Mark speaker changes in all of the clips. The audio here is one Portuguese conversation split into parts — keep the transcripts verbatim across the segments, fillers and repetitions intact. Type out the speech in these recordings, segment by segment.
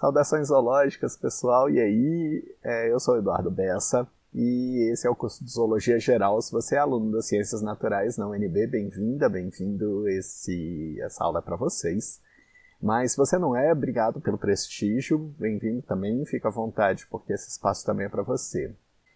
Speaker 1: Saudações zoológicas, pessoal, e aí? É, eu sou o Eduardo Bessa, e esse é o curso de Zoologia Geral. Se você é aluno das Ciências Naturais na U N B, bem-vinda, bem-vindo, esse, essa aula é para vocês. Mas se você não é, obrigado pelo prestígio, bem-vindo também, fica à vontade, porque esse espaço também é para você.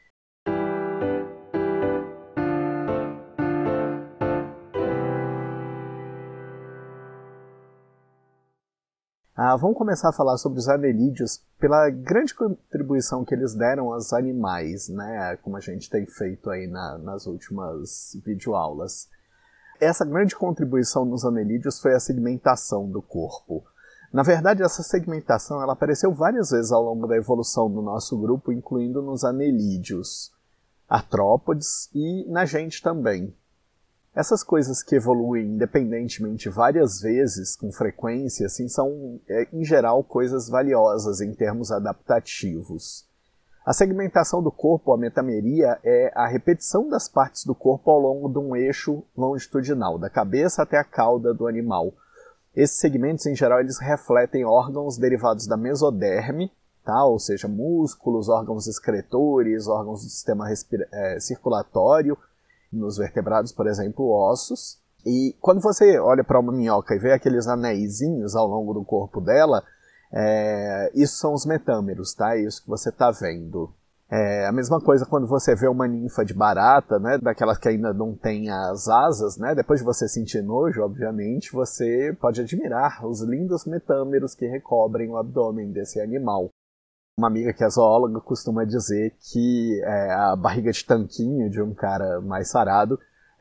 Speaker 1: Ah, vamos começar a falar sobre os anelídeos pela grande contribuição que eles deram aos animais, né? Como a gente tem feito aí na, nas últimas videoaulas. Essa grande contribuição nos anelídeos foi a segmentação do corpo. Na verdade, essa segmentação ela apareceu várias vezes ao longo da evolução do nosso grupo, incluindo nos anelídeos, artrópodes e na gente também. Essas coisas que evoluem independentemente várias vezes, com frequência, assim, são, é, em geral, coisas valiosas em termos adaptativos. A segmentação do corpo, a metameria, é a repetição das partes do corpo ao longo de um eixo longitudinal, da cabeça até a cauda do animal. Esses segmentos, em geral, eles refletem órgãos derivados da mesoderme, tá? Ou seja, músculos, órgãos excretores, órgãos do sistema respira- é, circulatório, nos vertebrados, por exemplo, ossos. E quando você olha para uma minhoca e vê aqueles anéisinhos ao longo do corpo dela, é, isso são os metâmeros, tá? É isso que você está vendo. É a mesma coisa quando você vê uma ninfa de barata, né? Daquelas que ainda não tem as asas, né? Depois de você sentir nojo, obviamente, você pode admirar os lindos metâmeros que recobrem o abdômen desse animal. Uma amiga que é zoóloga costuma dizer que é, a barriga de tanquinho de um cara mais sarado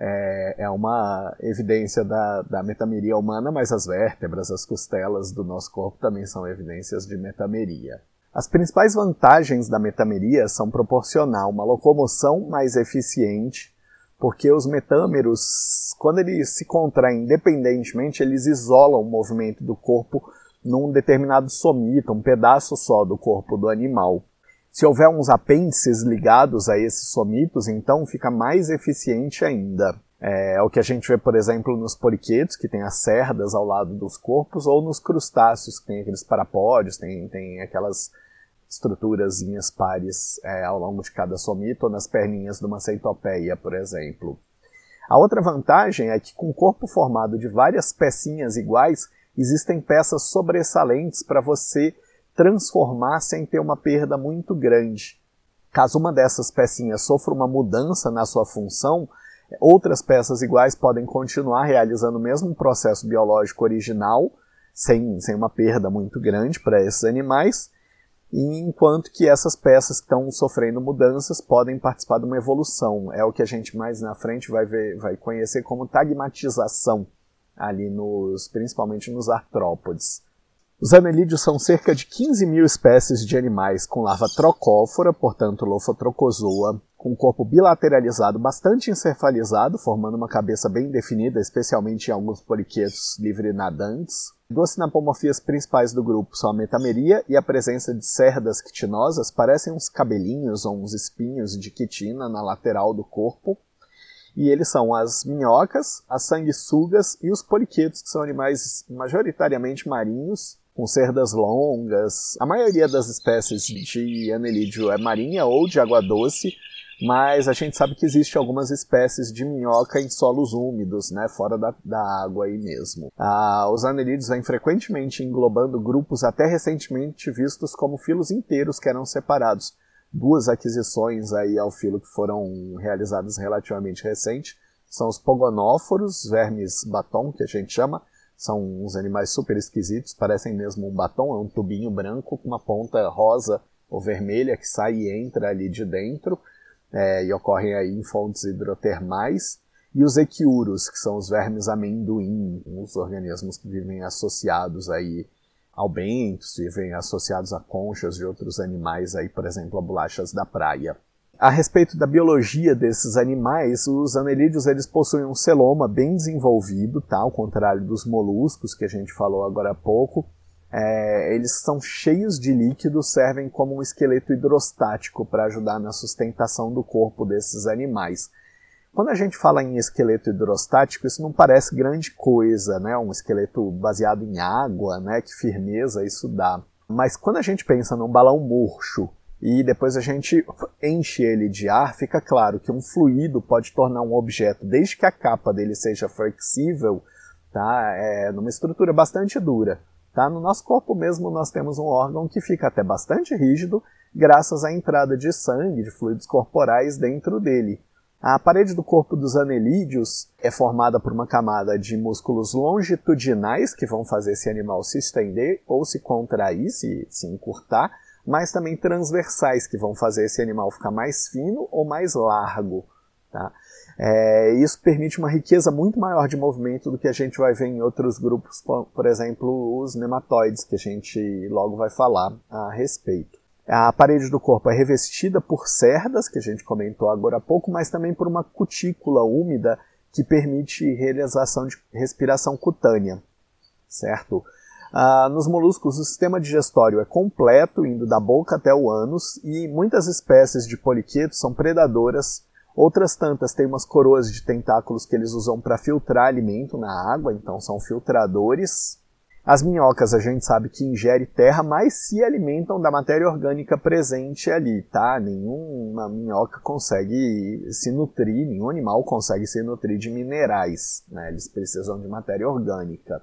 Speaker 1: é, é uma evidência da, da metameria humana, mas as vértebras, as costelas do nosso corpo também são evidências de metameria. As principais vantagens da metameria são proporcionar uma locomoção mais eficiente, porque os metâmeros, quando eles se contraem independentemente, eles isolam o movimento do corpo num determinado somito, um pedaço só do corpo do animal. Se houver uns apêndices ligados a esses somitos, então fica mais eficiente ainda. É o que a gente vê, por exemplo, nos poliquetos, que tem as cerdas ao lado dos corpos, ou nos crustáceos, que tem aqueles parapódios, tem, tem aquelas estruturazinhas pares é, ao longo de cada somito, ou nas perninhas de uma centopeia, por exemplo. A outra vantagem é que com o corpo formado de várias pecinhas iguais, existem peças sobressalentes para você transformar sem ter uma perda muito grande. Caso uma dessas pecinhas sofra uma mudança na sua função, outras peças iguais podem continuar realizando o mesmo processo biológico original, sem, sem uma perda muito grande para esses animais, enquanto que essas peças que estão sofrendo mudanças podem participar de uma evolução. É o que a gente mais na frente vai, ver, vai conhecer como tagmatização, ali nos, principalmente nos artrópodes. Os anelídeos são cerca de quinze mil espécies de animais com larva trocófora, portanto Lophotrochozoa, com corpo bilateralizado bastante encefalizado, formando uma cabeça bem definida, especialmente em alguns poliquetos livre-nadantes. Duas sinapomorfias principais do grupo são a metameria e a presença de cerdas quitinosas, parecem uns cabelinhos ou uns espinhos de quitina na lateral do corpo. E eles são as minhocas, as sanguessugas e os poliquetos, que são animais majoritariamente marinhos, com cerdas longas. A maioria das espécies de anelídeo é marinha ou de água doce, mas a gente sabe que existe algumas espécies de minhoca em solos úmidos, né, fora da, da água aí mesmo. Ah, os anelídeos vêm frequentemente englobando grupos até recentemente vistos como filos inteiros que eram separados. Duas aquisições aí ao filo que foram realizadas relativamente recente são os pogonóforos, vermes batom, que a gente chama. São uns animais super esquisitos, parecem mesmo um batom, é um tubinho branco com uma ponta rosa ou vermelha que sai e entra ali de dentro, é, e ocorrem aí em fontes hidrotermais. E os equiuros, que são os vermes amendoim, os organismos que vivem associados aí ao bentos, vivem associados a conchas de outros animais, aí, por exemplo, a bolachas da praia. A respeito da biologia desses animais, os anelídeos eles possuem um celoma bem desenvolvido, tá? Ao contrário dos moluscos que a gente falou agora há pouco. É, eles são cheios de líquido, servem como um esqueleto hidrostático para ajudar na sustentação do corpo desses animais. Quando a gente fala em esqueleto hidrostático, isso não parece grande coisa, né? Um esqueleto baseado em água, né? Que firmeza isso dá. Mas quando a gente pensa num balão murcho e depois a gente enche ele de ar, fica claro que um fluido pode tornar um objeto, desde que a capa dele seja flexível, tá? É, numa estrutura bastante dura. Tá? No nosso corpo mesmo nós temos um órgão que fica até bastante rígido, graças à entrada de sangue, de fluidos corporais dentro dele. A parede do corpo dos anelídeos é formada por uma camada de músculos longitudinais que vão fazer esse animal se estender ou se contrair, se, se encurtar, mas também transversais que vão fazer esse animal ficar mais fino ou mais largo. Tá? É, isso permite uma riqueza muito maior de movimento do que a gente vai ver em outros grupos, por exemplo, os nematóides, que a gente logo vai falar a respeito. A parede do corpo é revestida por cerdas, que a gente comentou agora há pouco, mas também por uma cutícula úmida que permite realização de respiração cutânea, certo? Ah, nos moluscos, o sistema digestório é completo, indo da boca até o ânus, e muitas espécies de poliquetos são predadoras. Outras tantas têm umas coroas de tentáculos que eles usam para filtrar alimento na água, então são filtradores. As minhocas a gente sabe que ingerem terra, mas se alimentam da matéria orgânica presente ali, tá? Nenhuma minhoca consegue se nutrir, nenhum animal consegue se nutrir de minerais, né? Eles precisam de matéria orgânica.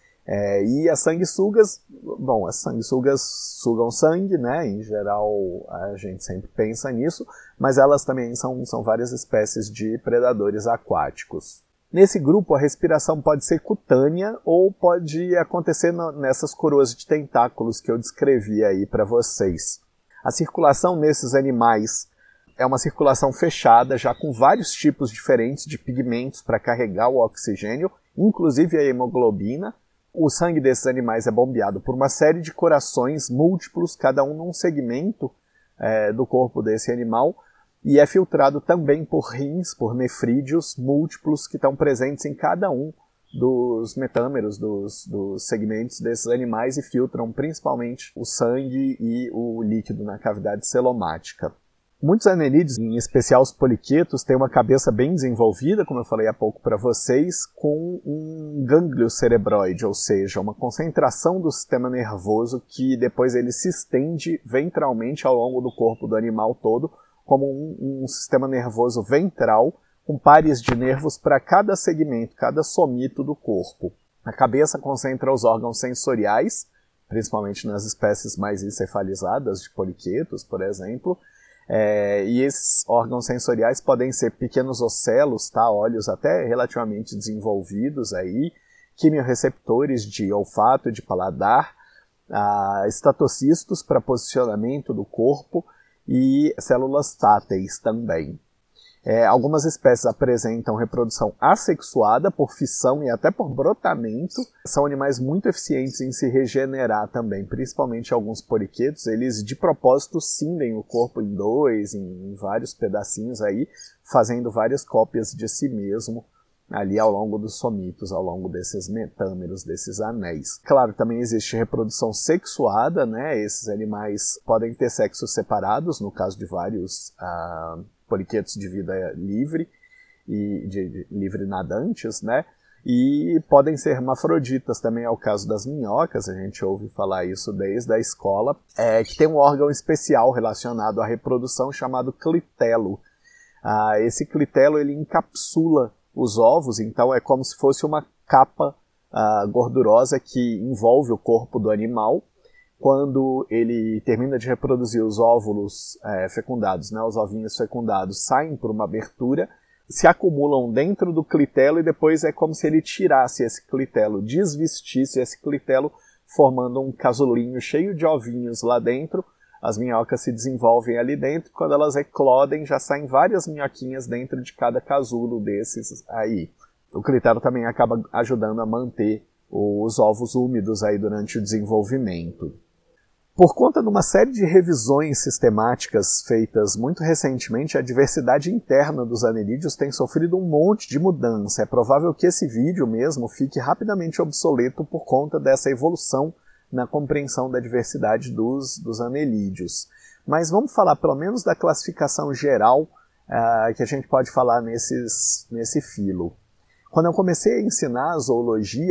Speaker 1: É, e as sanguessugas, bom, as sanguessugas sugam sangue, né? Em geral a gente sempre pensa nisso, mas elas também são, são várias espécies de predadores aquáticos. Nesse grupo a respiração pode ser cutânea ou pode acontecer no, nessas coroas de tentáculos que eu descrevi aí para vocês. A circulação nesses animais é uma circulação fechada, já com vários tipos diferentes de pigmentos para carregar o oxigênio, inclusive a hemoglobina. O sangue desses animais é bombeado por uma série de corações múltiplos, cada um num segmento é, do corpo desse animal, e é filtrado também por rins, por nefrídeos múltiplos que estão presentes em cada um dos metâmeros, dos, dos segmentos desses animais e filtram principalmente o sangue e o líquido na cavidade celomática. Muitos anelídeos, em especial os poliquetos, têm uma cabeça bem desenvolvida, como eu falei há pouco para vocês, com um gânglio cerebroide, ou seja, uma concentração do sistema nervoso que depois ele se estende ventralmente ao longo do corpo do animal todo, como um, um sistema nervoso ventral, com pares de nervos para cada segmento, cada somito do corpo. A cabeça concentra os órgãos sensoriais, principalmente nas espécies mais encefalizadas de poliquetos, por exemplo. É, e esses órgãos sensoriais podem ser pequenos ocelos, tá? Olhos até relativamente desenvolvidos, aí, quimiorreceptores de olfato e de paladar, ah, estatocistos para posicionamento do corpo e células táteis também. É, algumas espécies apresentam reprodução assexuada por fissão e até por brotamento. São animais muito eficientes em se regenerar também, principalmente alguns poliquetos. Eles de propósito cindem o corpo em dois, em, em vários pedacinhos aí, fazendo várias cópias de si mesmo ali ao longo dos somitos, ao longo desses metâmeros, desses anéis. Claro, também existe reprodução sexuada, né? Esses animais podem ter sexos separados, no caso de vários ah, poliquetos de vida livre e de, de livre nadantes, né? E podem ser hermafroditas também, é o caso das minhocas, a gente ouve falar isso desde a escola, é, que tem um órgão especial relacionado à reprodução chamado clitelo. Ah, esse clitelo ele encapsula os ovos, então é como se fosse uma capa ah, gordurosa que envolve o corpo do animal. Quando ele termina de reproduzir os óvulos é, fecundados, né, os ovinhos fecundados saem por uma abertura, se acumulam dentro do clitelo e depois é como se ele tirasse esse clitelo, desvestisse esse clitelo, formando um casulinho cheio de ovinhos lá dentro. As minhocas se desenvolvem ali dentro, quando elas eclodem já saem várias minhoquinhas dentro de cada casulo desses aí. O clitelo também acaba ajudando a manter os ovos úmidos aí durante o desenvolvimento. Por conta de uma série de revisões sistemáticas feitas muito recentemente, a diversidade interna dos anelídeos tem sofrido um monte de mudança. É provável que esse vídeo mesmo fique rapidamente obsoleto por conta dessa evolução na compreensão da diversidade dos, dos anelídeos. Mas vamos falar pelo menos da classificação geral uh, que a gente pode falar nesses, nesse filo. Quando eu comecei a ensinar a zoologia,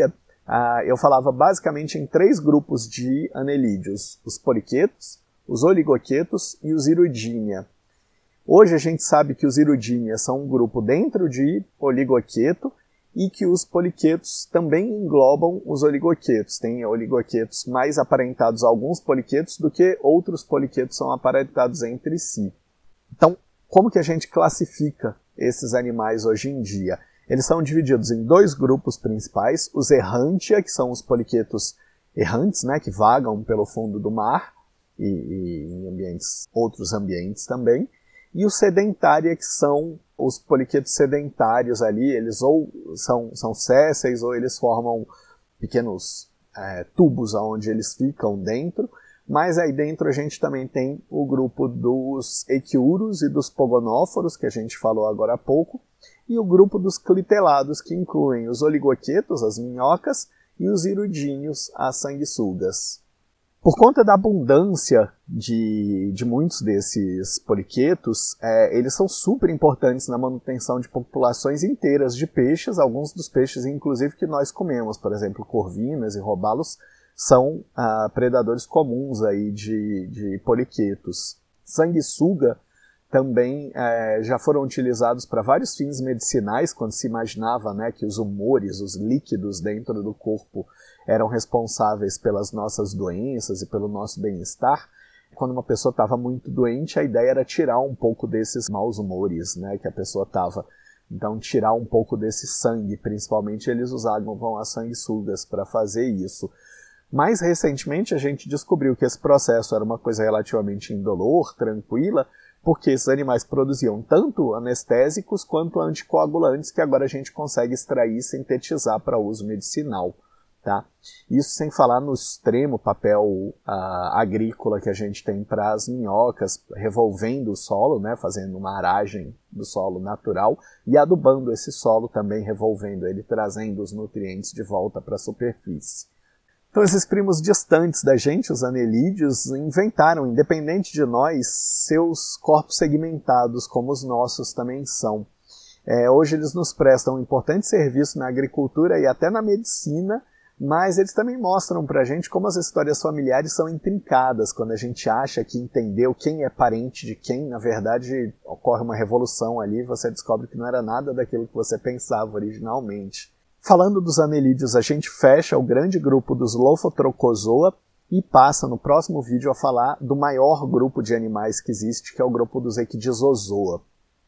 Speaker 1: uh, eu falava basicamente em três grupos de anelídeos: os poliquetos, os oligoquetos e os Hirudinea. Hoje a gente sabe que os Hirudinea são um grupo dentro de oligoqueto e que os poliquetos também englobam os oligoquetos. Tem oligoquetos mais aparentados a alguns poliquetos do que outros poliquetos são aparentados entre si. Então, como que a gente classifica esses animais hoje em dia? Eles são divididos em dois grupos principais: os Errantia, que são os poliquetos errantes, né, que vagam pelo fundo do mar e, e em ambientes, outros ambientes também, e os Sedentaria, que são os poliquetos sedentários ali. Eles ou são, são sésseis ou eles formam pequenos é, tubos onde eles ficam dentro, mas aí dentro a gente também tem o grupo dos Equiuros e dos Pogonóforos, que a gente falou agora há pouco, e o grupo dos Clitelados, que incluem os oligoquetos, as minhocas, e os hirudíneos, as sanguessugas. Por conta da abundância de, de muitos desses poliquetos, é, eles são super importantes na manutenção de populações inteiras de peixes. Alguns dos peixes, inclusive, que nós comemos, por exemplo, corvinas e robalos, são ah, predadores comuns aí de, de poliquetos. Sanguessuga também é, já foram utilizados para vários fins medicinais, quando se imaginava, né, que os humores, os líquidos dentro do corpo eram responsáveis pelas nossas doenças e pelo nosso bem-estar. Quando uma pessoa estava muito doente, a ideia era tirar um pouco desses maus humores, né, que a pessoa estava. Então, tirar um pouco desse sangue, principalmente eles usavam as sanguessugas para fazer isso. Mais recentemente, a gente descobriu que esse processo era uma coisa relativamente indolor, tranquila, porque esses animais produziam tanto anestésicos quanto anticoagulantes, que agora a gente consegue extrair e sintetizar para uso medicinal. Tá? Isso sem falar no extremo papel uh, agrícola que a gente tem para as minhocas, revolvendo o solo, né, fazendo uma aragem do solo natural e adubando esse solo também, revolvendo ele, trazendo os nutrientes de volta para a superfície. Então esses primos distantes da gente, os anelídeos, inventaram, independente de nós, seus corpos segmentados, como os nossos também são. É, hoje eles nos prestam um importante serviço na agricultura e até na medicina, mas eles também mostram pra gente como as histórias familiares são intrincadas. Quando a gente acha que entendeu quem é parente de quem, na verdade ocorre uma revolução ali, você descobre que não era nada daquilo que você pensava originalmente. Falando dos anelídeos, a gente fecha o grande grupo dos Lophotrochozoa e passa no próximo vídeo a falar do maior grupo de animais que existe, que é o grupo dos Ecdysozoa.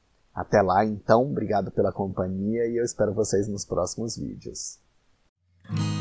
Speaker 1: Até lá, então, obrigado pela companhia e eu espero vocês nos próximos vídeos.